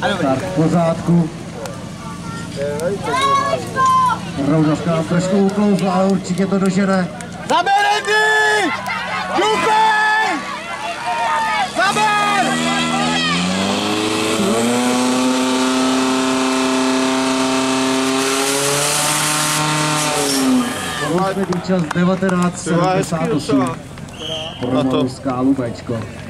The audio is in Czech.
Start v pořádku. Roudovka trošku uklouzla, ale určitě to dožene. Zaberedi! Jupej! Zaber! Poslední čas 19:78 pro Skálu Bčko.